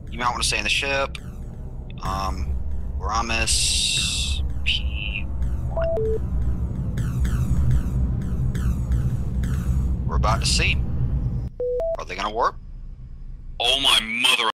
You might want to stay in the ship. Ramus P1. We're about to see. Are they gonna warp? Oh my mother